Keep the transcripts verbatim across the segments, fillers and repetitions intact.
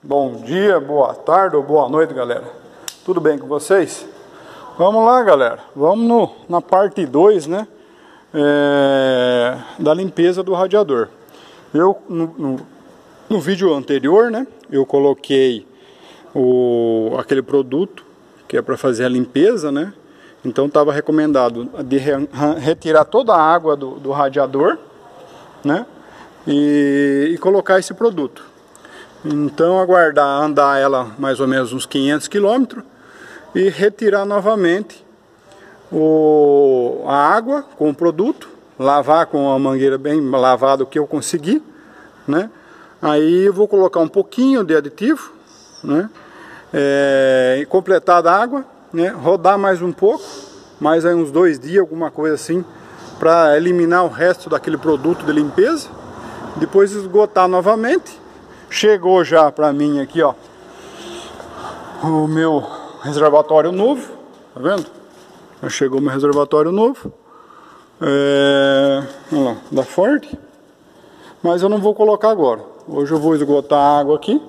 Bom dia, boa tarde ou boa noite, galera. Tudo bem com vocês? Vamos lá, galera. Vamos no, na parte dois, né? É, da limpeza do radiador. Eu, no, no, no vídeo anterior, né? Eu coloquei o, aquele produto que é para fazer a limpeza, né? Então estava recomendado de re, retirar toda a água do, do radiador, né? E, e colocar esse produto. Então aguardar andar ela mais ou menos uns quinhentos quilômetros e retirar novamente o, a água com o produto, lavar com a mangueira bem lavada o que eu conseguir, né? Aí eu vou colocar um pouquinho de aditivo, né? É, completar a água, né? Rodar mais um pouco, mais aí uns dois dias, alguma coisa assim, para eliminar o resto daquele produto de limpeza. Depois esgotar novamente. Chegou já para mim aqui, ó, o meu reservatório novo, tá vendo? Já chegou o meu reservatório novo, é, olha lá, da Ford, mas eu não vou colocar agora. Hoje eu vou esgotar a água aqui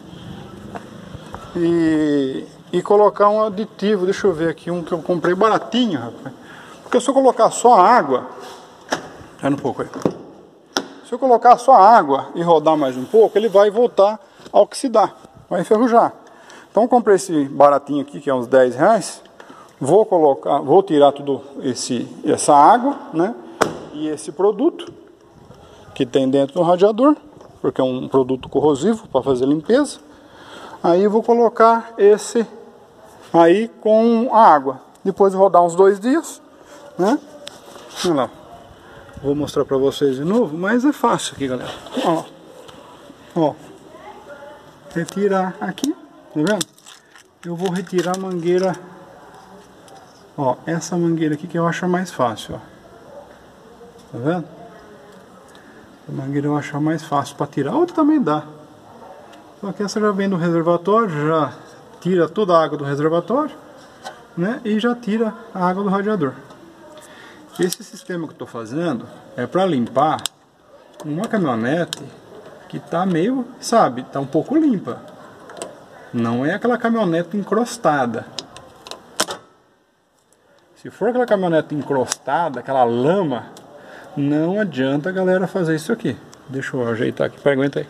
e, e colocar um aditivo. Deixa eu ver aqui um que eu comprei baratinho, rapaz. Porque se eu colocar só a água, olha um pouco aí. Se eu colocar só a água e rodar mais um pouco, ele vai voltar a oxidar, vai enferrujar. Então eu comprei esse baratinho aqui, que é uns dez reais. Vou colocar, vou tirar tudo esse, essa água, né? E esse produto que tem dentro do radiador, porque é um produto corrosivo para fazer limpeza. Aí eu vou colocar esse aí com a água. Depois vou rodar uns dois dias, né? Olha lá. Vou mostrar para vocês de novo, mas é fácil aqui, galera. Ó, ó, retirar aqui, tá vendo? Eu vou retirar a mangueira, ó, essa mangueira aqui que eu acho mais fácil, ó. Tá vendo? A mangueira eu acho mais fácil para tirar, a outra também dá. Só que essa já vem do reservatório, já tira toda a água do reservatório, né? E já tira a água do radiador. Esse sistema que eu estou fazendo é para limpar uma caminhonete que está meio, sabe, está um pouco limpa. Não é aquela caminhonete encrostada. Se for aquela caminhonete encrostada, aquela lama, não adianta a galera fazer isso aqui. Deixa eu ajeitar aqui, pera, aguenta aí.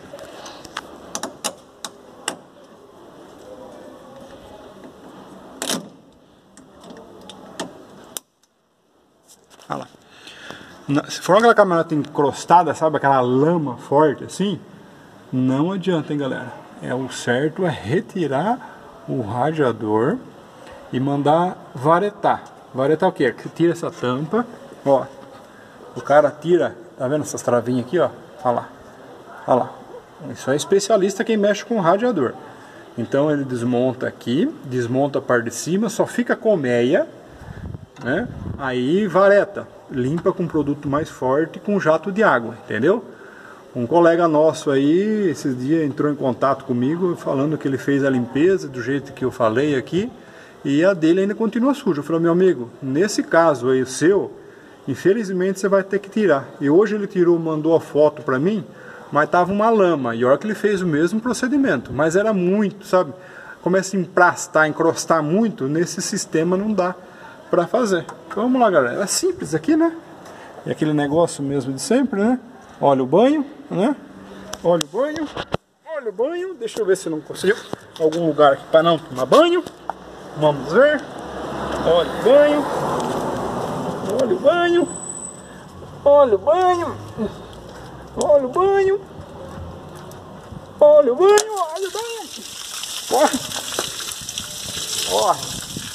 Olha lá. Se for aquela caminhonete encrostada, sabe, aquela lama forte assim, não adianta, hein, galera. É o certo é retirar o radiador e mandar varetar. Varetar o que? Tira essa tampa, ó. O cara tira, tá vendo essas travinhas aqui, ó? Olha lá. Olha lá. Isso é especialista quem mexe com o radiador. Então ele desmonta aqui, desmonta a parte de cima, só fica a colmeia, né? Aí vareta, limpa com produto mais forte com jato de água, entendeu? Um colega nosso aí, esses dias entrou em contato comigo falando que ele fez a limpeza do jeito que eu falei aqui e a dele ainda continua suja. Eu falei, meu amigo, nesse caso aí o seu, infelizmente você vai ter que tirar. E hoje ele tirou, mandou a foto pra mim, mas tava uma lama, e a hora que ele fez o mesmo procedimento, mas era muito, sabe? Começa a emplastar, encrostar muito, nesse sistema não dá pra fazer. Então, vamos lá, galera, é simples aqui, né? É aquele negócio mesmo de sempre, né? Olha o banho, né? Olha o banho, olha o banho. Deixa eu ver se não consigo algum lugar aqui para não tomar banho. Vamos ver. Olha o banho, olha o banho, olha o banho, olha o banho, olha o banho, olha o banho. Corre, corre.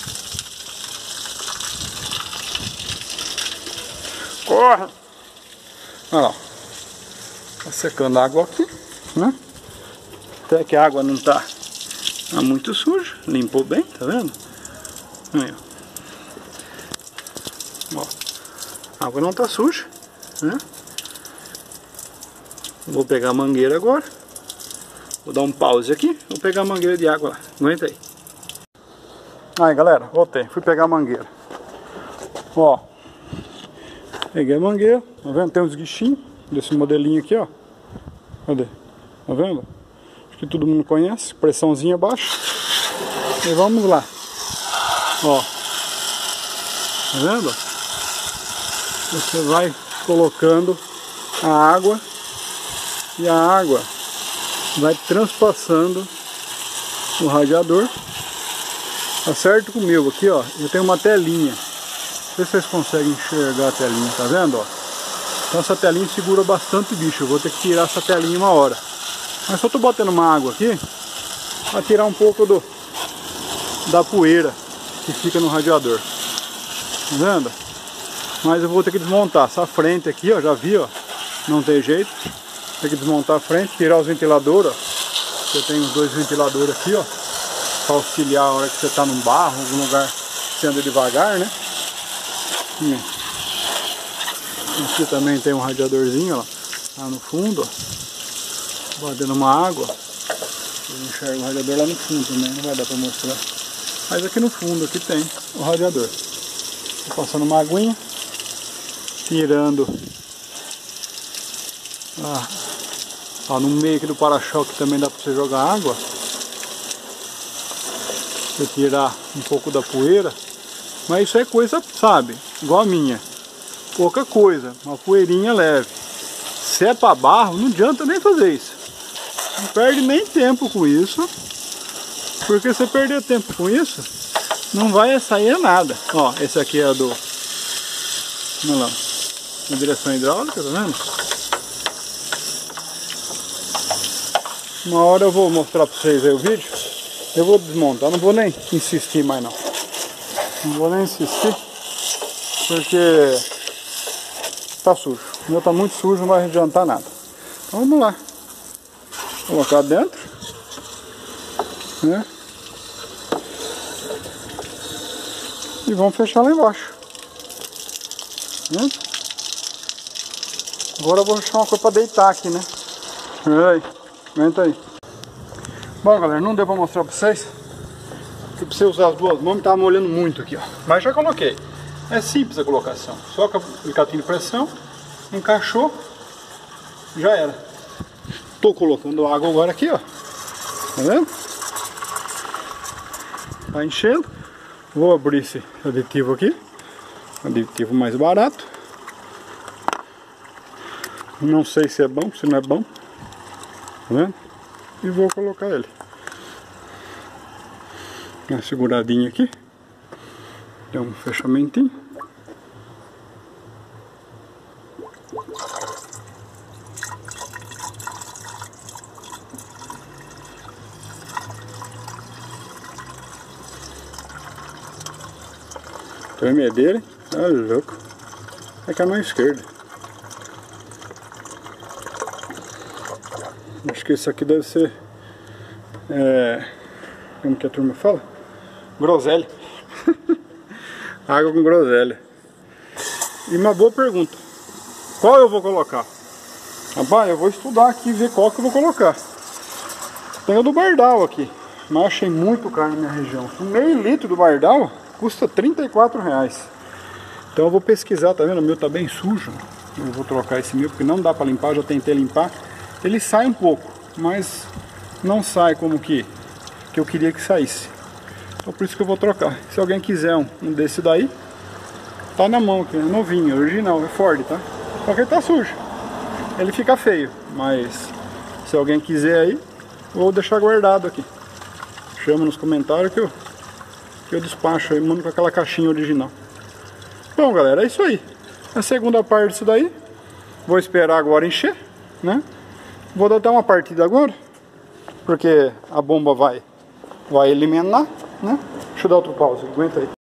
Corre! Olha lá, tá secando a água aqui, né? Até que a água não tá, tá muito suja, limpou bem, tá vendo? Aí, ó. Ó, a água não tá suja, né? Vou pegar a mangueira agora, vou dar um pause aqui, vou pegar a mangueira de água lá, aguenta aí. Aí, galera, voltei, fui pegar a mangueira. Ó. Peguei a mangueira, tá vendo? Tem uns guichinhos desse modelinho aqui, ó. Cadê? Tá vendo? que todo mundo conhece, pressãozinha baixa. E vamos lá. Ó. Tá vendo? Você vai colocando a água e a água vai transpassando o radiador. Tá certo com o meu aqui, ó. Eu tenho uma telinha. Não sei se vocês conseguem enxergar a telinha, tá vendo, ó? Então essa telinha segura bastante bicho. Eu vou ter que tirar essa telinha uma hora. Mas só tô botando uma água aqui para tirar um pouco do da poeira que fica no radiador. Tá vendo? Mas eu vou ter que desmontar essa frente aqui, ó. Já vi, ó. Não tem jeito. Tem que desmontar a frente, tirar os ventiladores, ó. Eu tenho os dois ventiladores aqui, ó, para auxiliar a hora que você tá num barro, algum lugar que você anda devagar, né? Aqui também tem um radiadorzinho, ó, lá no fundo, ó, batendo uma água. Eu enxergo o radiador lá no fundo também, não vai dar para mostrar. Mas aqui no fundo aqui tem o radiador. Tô passando uma aguinha, tirando ah, ó, no meio aqui do para-choque também dá para você jogar água. Você tirar um pouco da poeira. Mas isso é coisa, sabe, igual a minha. Pouca coisa, uma poeirinha leve. Se é para barro, não adianta nem fazer isso. Não perde nem tempo com isso. Porque se perder tempo com isso, não vai sair nada. Ó, esse aqui é do... Vamos lá. Na direção hidráulica, tá vendo? Uma hora eu vou mostrar para vocês aí o vídeo. Eu vou desmontar, não vou nem insistir mais não. Não vou nem insistir, porque tá sujo. O meu tá muito sujo, não vai adiantar nada. Então vamos lá. Colocar dentro, né? E vamos fechar lá embaixo, né? Agora eu vou achar uma coisa para deitar aqui, né? Aí, aguenta aí. Bom, galera, não deu para mostrar para vocês. Porque pra você usar as duas mãos, tava molhando muito aqui, ó. Mas já coloquei. É simples a colocação. Só com o alicatinho de pressão, encaixou, já era. Tô colocando água agora aqui, ó. Tá vendo? Tá enchendo. Vou abrir esse aditivo aqui. Aditivo mais barato. Não sei se é bom, se não é bom. Tá vendo? E vou colocar ele. Uma seguradinha aqui. Tem um fechamentinho. Tremedeira, é louco. É com a mão esquerda. Acho que esse aqui deve ser é, como que a turma fala? Groselha. Água com groselha. E uma boa pergunta: qual eu vou colocar? Rapaz, eu vou estudar aqui e ver qual que eu vou colocar. Tem o do Bardal aqui, mas achei muito caro na minha região. Um meio litro do Bardal custa trinta e quatro reais. Então eu vou pesquisar, tá vendo? O meu tá bem sujo. Eu vou trocar esse meu porque não dá pra limpar. Já tentei limpar. Ele sai um pouco, mas não sai como que, que eu queria que saísse. Então por isso que eu vou trocar. Se alguém quiser um, um desse daí, tá na mão aqui, é novinho, original, é Ford, tá? Só que ele tá sujo. Ele fica feio, mas se alguém quiser aí, vou deixar guardado aqui. Chama nos comentários que eu, que eu despacho aí, mando com aquela caixinha original. Bom, galera, é isso aí. A segunda parte disso daí, vou esperar agora encher, né? Vou dar até uma partida agora, porque a bomba vai, vai eliminar, né? Deixa eu dar outro pause, aguenta aí.